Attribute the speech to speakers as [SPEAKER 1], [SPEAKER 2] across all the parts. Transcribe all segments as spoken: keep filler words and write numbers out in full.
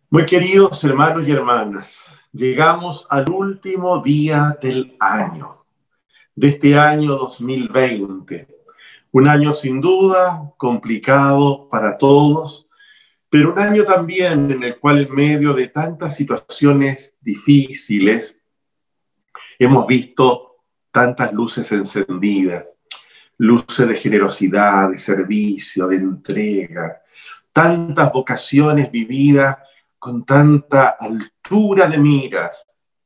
[SPEAKER 1] Muy queridos hermanos y hermanas, llegamos al último día del año, de este año dos mil veinte. Un año sin duda complicado para todos, pero un año también en el cual en medio de tantas situaciones difíciles hemos visto tantas luces encendidas, luces de generosidad, de servicio, de entrega, tantas vocaciones vividas con tanta altura de miras.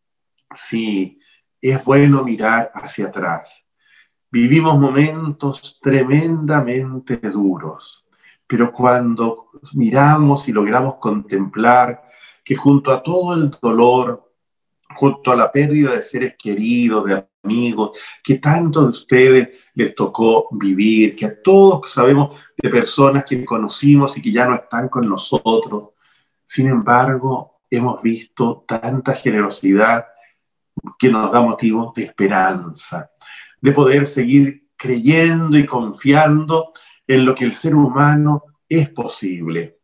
[SPEAKER 1] Sí, es bueno mirar hacia atrás. Vivimos momentos tremendamente duros, pero cuando miramos y logramos contemplar que junto a todo el dolor, junto a la pérdida de seres queridos, de amigos, que tanto de ustedes les tocó vivir, que a todos sabemos de personas que conocimos y que ya no están con nosotros, sin embargo, hemos visto tanta generosidad que nos da motivos de esperanza, de poder seguir creyendo y confiando en lo que el ser humano es posible.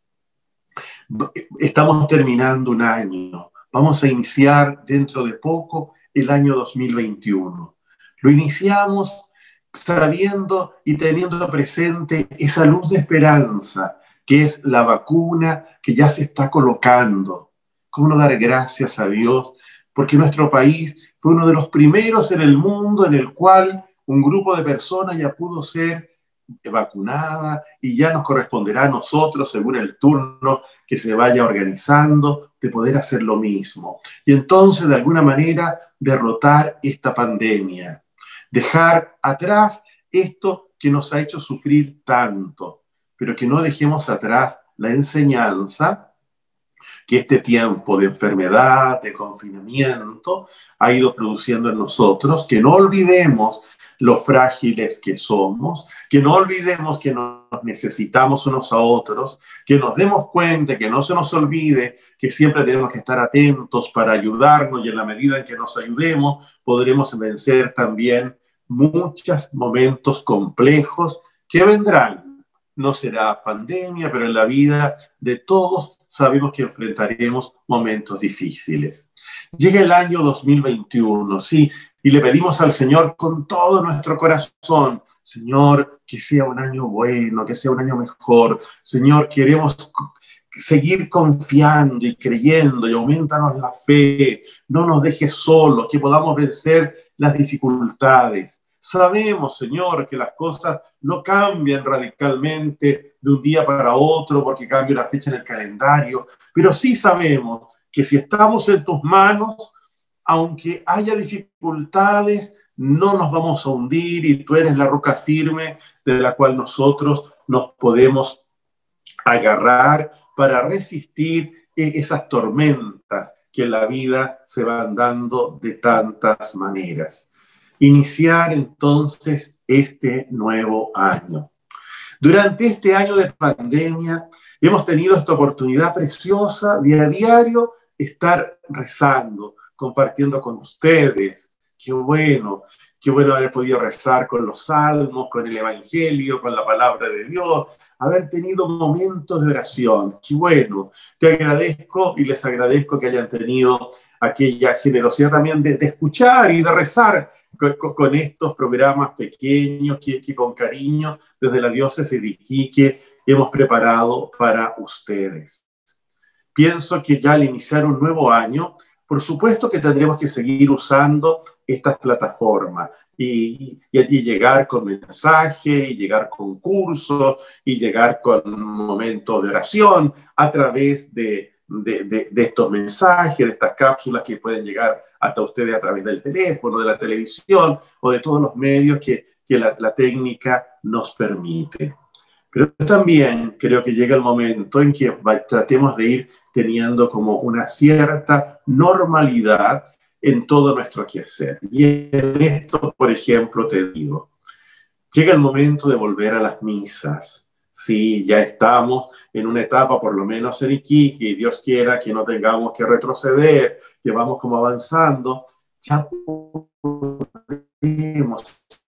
[SPEAKER 1] Estamos terminando un año, vamos a iniciar dentro de poco el año dos mil veintiuno. Lo iniciamos sabiendo y teniendo presente esa luz de esperanza, que es la vacuna que ya se está colocando. ¿Cómo no dar gracias a Dios? Porque nuestro país fue uno de los primeros en el mundo en el cual un grupo de personas ya pudo ser vacunada y ya nos corresponderá a nosotros, según el turno que se vaya organizando, de poder hacer lo mismo. Y entonces, de alguna manera, derrotar esta pandemia. Dejar atrás esto que nos ha hecho sufrir tanto, pero que no dejemos atrás la enseñanza que este tiempo de enfermedad, de confinamiento, ha ido produciendo en nosotros, que no olvidemos lo frágiles que somos, que no olvidemos que nos necesitamos unos a otros, que nos demos cuenta, que no se nos olvide que siempre tenemos que estar atentos para ayudarnos y en la medida en que nos ayudemos podremos vencer también muchos momentos complejos que vendrán. No será pandemia, pero en la vida de todos sabemos que enfrentaremos momentos difíciles. Llega el año dos mil veintiuno, sí, y le pedimos al Señor con todo nuestro corazón, Señor, que sea un año bueno, que sea un año mejor. Señor, queremos seguir confiando y creyendo y aumentanos la fe. No nos dejes solos, que podamos vencer las dificultades. Sabemos, Señor, que las cosas no cambian radicalmente de un día para otro porque cambia la fecha en el calendario, pero sí sabemos que si estamos en tus manos, aunque haya dificultades, no nos vamos a hundir y tú eres la roca firme de la cual nosotros nos podemos agarrar para resistir esas tormentas que en la vida se van dando de tantas maneras. Iniciar entonces este nuevo año. Durante este año de pandemia hemos tenido esta oportunidad preciosa de a diario estar rezando, compartiendo con ustedes. Qué bueno, qué bueno haber podido rezar con los salmos, con el evangelio, con la palabra de Dios, haber tenido momentos de oración. Qué bueno, te agradezco y les agradezco que hayan tenido aquella generosidad también de, de escuchar y de rezar con, con estos programas pequeños que, que con cariño desde la diócesis de Iquique hemos preparado para ustedes. Pienso que ya al iniciar un nuevo año, por supuesto que tendremos que seguir usando estas plataformas y, y, y llegar con mensajes, y llegar con cursos, y llegar con momentos de oración a través de, de, de, de estos mensajes, de estas cápsulas que pueden llegar hasta ustedes a través del teléfono, de la televisión o de todos los medios que, que la, la técnica nos permite. Pero también creo que llega el momento en que tratemos de ir teniendo como una cierta normalidad en todo nuestro quehacer. Y en esto, por ejemplo, te digo, llega el momento de volver a las misas. Sí, ya estamos en una etapa, por lo menos en Iquique, y Dios quiera que no tengamos que retroceder, que vamos como avanzando, ya podemos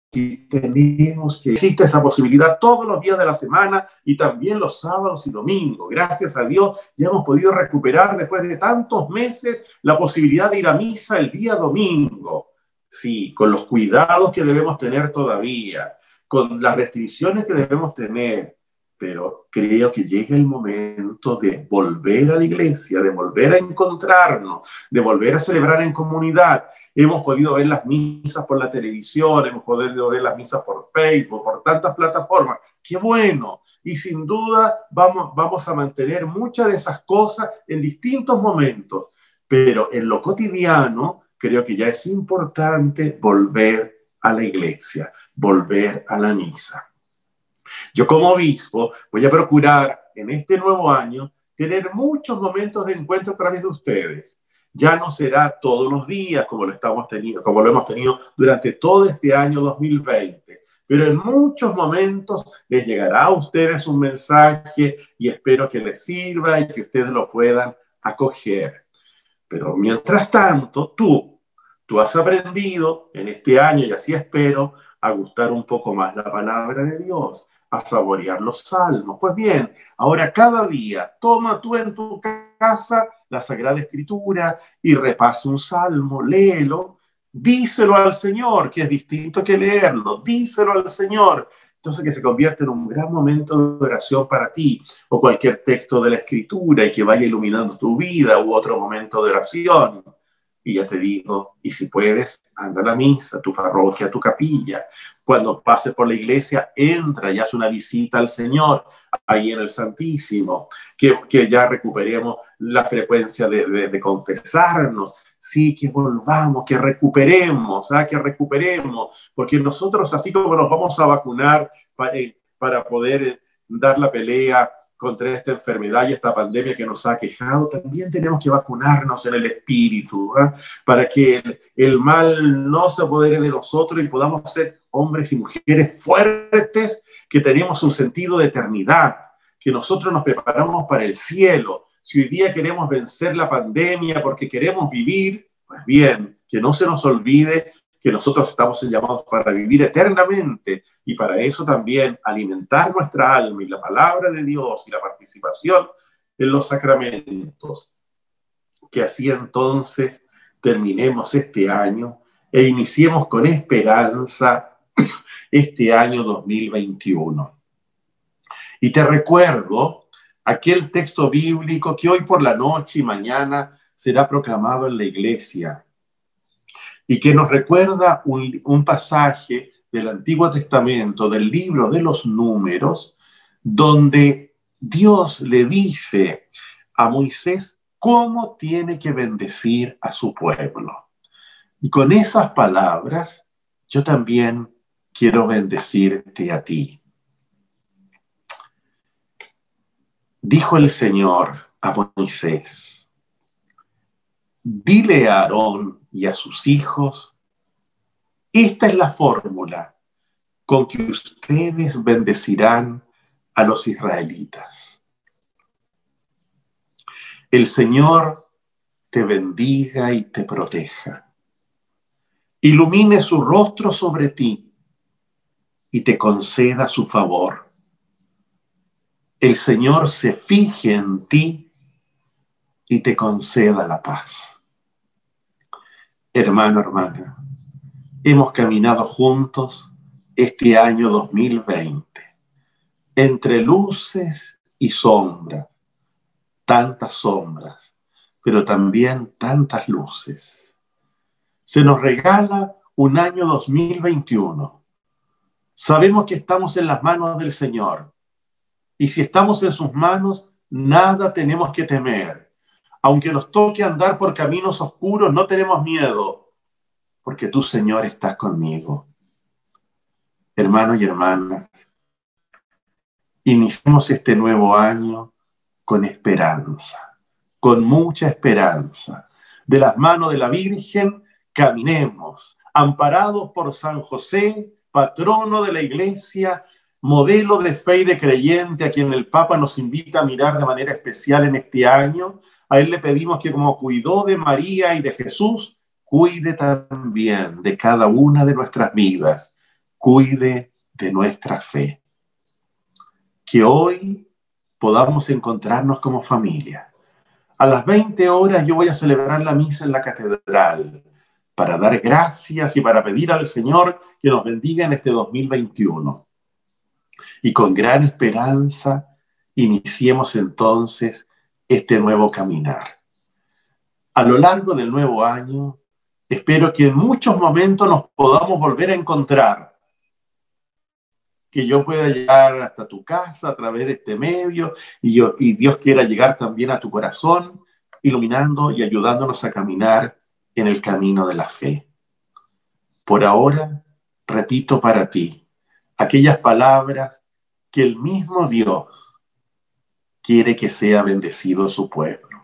[SPEAKER 1] y tenemos que existe esa posibilidad todos los días de la semana y también los sábados y domingos. Gracias a Dios ya hemos podido recuperar después de tantos meses la posibilidad de ir a misa el día domingo. Sí, con los cuidados que debemos tener todavía, con las restricciones que debemos tener, pero creo que llega el momento de volver a la iglesia, de volver a encontrarnos, de volver a celebrar en comunidad. Hemos podido ver las misas por la televisión, hemos podido ver las misas por Facebook, por tantas plataformas. ¡Qué bueno! Y sin duda vamos, vamos a mantener muchas de esas cosas en distintos momentos, pero en lo cotidiano creo que ya es importante volver a la iglesia, volver a la misa. Yo como obispo voy a procurar en este nuevo año tener muchos momentos de encuentro a través de ustedes. Ya no será todos los días como lo, estamos teniendo, como lo hemos tenido durante todo este año dos mil veinte, pero en muchos momentos les llegará a ustedes un mensaje y espero que les sirva y que ustedes lo puedan acoger. Pero mientras tanto, tú, tú has aprendido en este año, y así espero, a gustar un poco más la palabra de Dios, a saborear los salmos. Pues bien, ahora cada día toma tú en tu casa la Sagrada Escritura y repasa un salmo, léelo, díselo al Señor, que es distinto que leerlo, díselo al Señor. Entonces que se convierta en un gran momento de oración para ti, o cualquier texto de la Escritura y que vaya iluminando tu vida, u otro momento de oración. Y ya te digo, y si puedes, anda a la misa, a tu parroquia, a tu capilla. Cuando pases por la iglesia, entra y haz una visita al Señor, ahí en el Santísimo. Que, que ya recuperemos la frecuencia de, de, de confesarnos. Sí, que volvamos, que recuperemos, ¿ah? que recuperemos. Porque nosotros, así como nos vamos a vacunar para, para poder dar la pelea contra esta enfermedad y esta pandemia que nos ha aquejado, también tenemos que vacunarnos en el espíritu, ¿eh? Para que el, el mal no se apodere de nosotros y podamos ser hombres y mujeres fuertes, que tenemos un sentido de eternidad, que nosotros nos preparamos para el cielo. Si hoy día queremos vencer la pandemia porque queremos vivir, pues bien, que no se nos olvide que nosotros estamos llamados para vivir eternamente, y para eso también alimentar nuestra alma y la palabra de Dios y la participación en los sacramentos. Que así entonces terminemos este año e iniciemos con esperanza este año dos mil veintiuno. Y te recuerdo aquel texto bíblico que hoy por la noche y mañana será proclamado en la iglesia, y que nos recuerda un, un pasaje del Antiguo Testamento, del libro de los Números, donde Dios le dice a Moisés cómo tiene que bendecir a su pueblo. Y con esas palabras, yo también quiero bendecirte a ti. Dijo el Señor a Moisés: dile a Aarón y a sus hijos, esta es la fórmula con que ustedes bendecirán a los israelitas. El Señor te bendiga y te proteja. Ilumine su rostro sobre ti y te conceda su favor. El Señor se fije en ti y te conceda la paz. Hermano, hermana, hemos caminado juntos este año dos mil veinte, entre luces y sombras, tantas sombras, pero también tantas luces. Se nos regala un año dos mil veintiuno. Sabemos que estamos en las manos del Señor, y si estamos en sus manos, nada tenemos que temer. Aunque nos toque andar por caminos oscuros, no tenemos miedo, porque tú, Señor, estás conmigo. Hermanos y hermanas, iniciemos este nuevo año con esperanza, con mucha esperanza. De las manos de la Virgen, caminemos, amparados por San José, patrono de la Iglesia, modelo de fe y de creyente, a quien el Papa nos invita a mirar de manera especial en este año. A él le pedimos que, como cuidó de María y de Jesús, cuide también de cada una de nuestras vidas. cuide de nuestra fe. Que hoy podamos encontrarnos como familia. A las veinte horas yo voy a celebrar la misa en la catedral para dar gracias y para pedir al Señor que nos bendiga en este dos mil veintiuno. Y con gran esperanza iniciemos entonces este nuevo caminar. A lo largo del nuevo año, espero que en muchos momentos nos podamos volver a encontrar. Que yo pueda llegar hasta tu casa a través de este medio y, yo, y Dios quiera llegar también a tu corazón, iluminando y ayudándonos a caminar en el camino de la fe. Por ahora, repito para ti aquellas palabras que el mismo Dios quiere que sea bendecido su pueblo.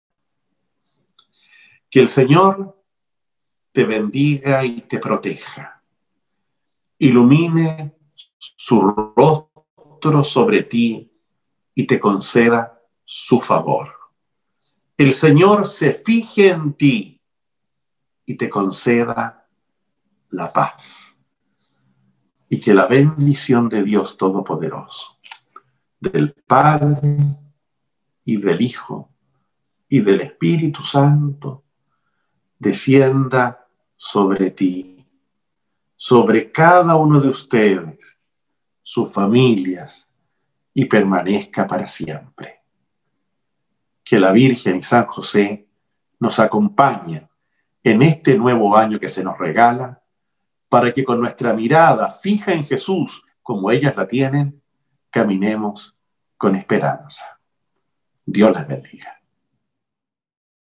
[SPEAKER 1] Que el Señor te bendiga y te proteja. Ilumine su rostro sobre ti y te conceda su favor. El Señor se fije en ti y te conceda la paz. Y que la bendición de Dios Todopoderoso, del Padre y del Hijo y del Espíritu Santo, descienda sobre ti, sobre cada uno de ustedes, sus familias, y permanezca para siempre. Que la Virgen y San José nos acompañen en este nuevo año que se nos regala, para que con nuestra mirada fija en Jesús, como ellas la tienen, caminemos con esperanza. Dios les bendiga.